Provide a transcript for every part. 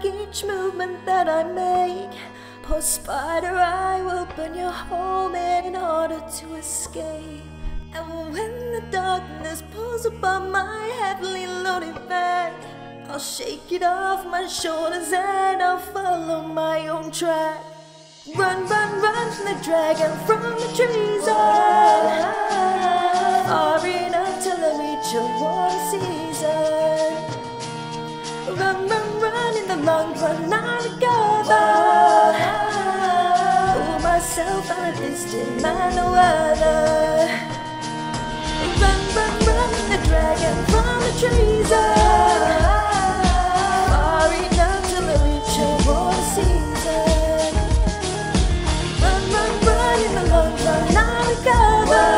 each movement that I make. Poor spider, I will burn your home in order to escape. And when the darkness pulls upon my heavily loaded bag, I'll shake it off my shoulders and I'll follow my own track. Run, run, run from the dragon, from the trees on, far enough till I reach a warm season. Run, run, run, in the long run I recover. Pull myself out of this demand, no other. Run, run, run from the dragon, from the trees on, far enough till I reach a warm season. Run, run, run, in the long run I recover.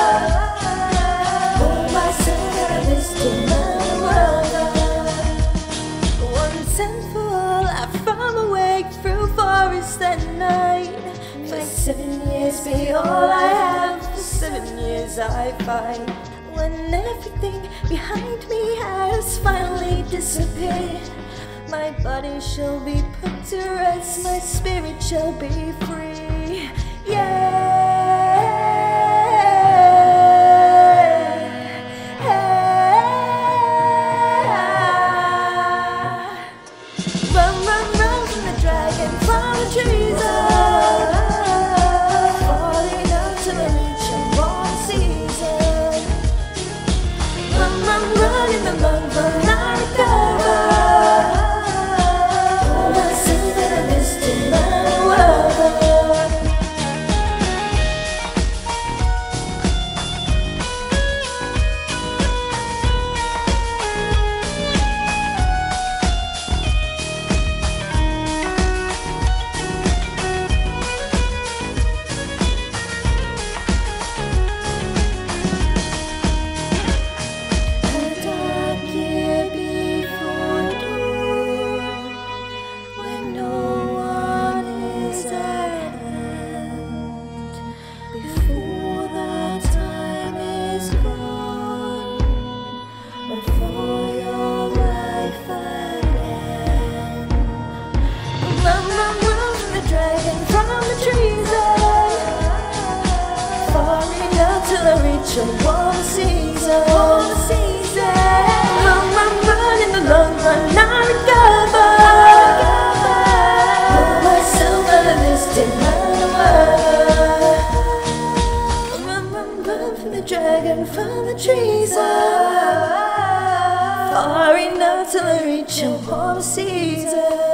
Pull myself out of this demand, no other. Once and for all, I found my way through forest at night. For 7 years be all I have, for 7 years I fight. When everything behind me has finally disappeared, my body shall be put to rest, my spirit shall be free. Yeah. Run, run, run from the dragon, from the trees up, falling out till I reach a warm season. Run, run, run, in the long run I recover. Pull myself out of this demand, world. A warm season, warm season. Run, run, run, in the long run I recover. Pull myself out of this demand world. Run, run, run from the dragon, from the trees up, far enough till I reach a warm season.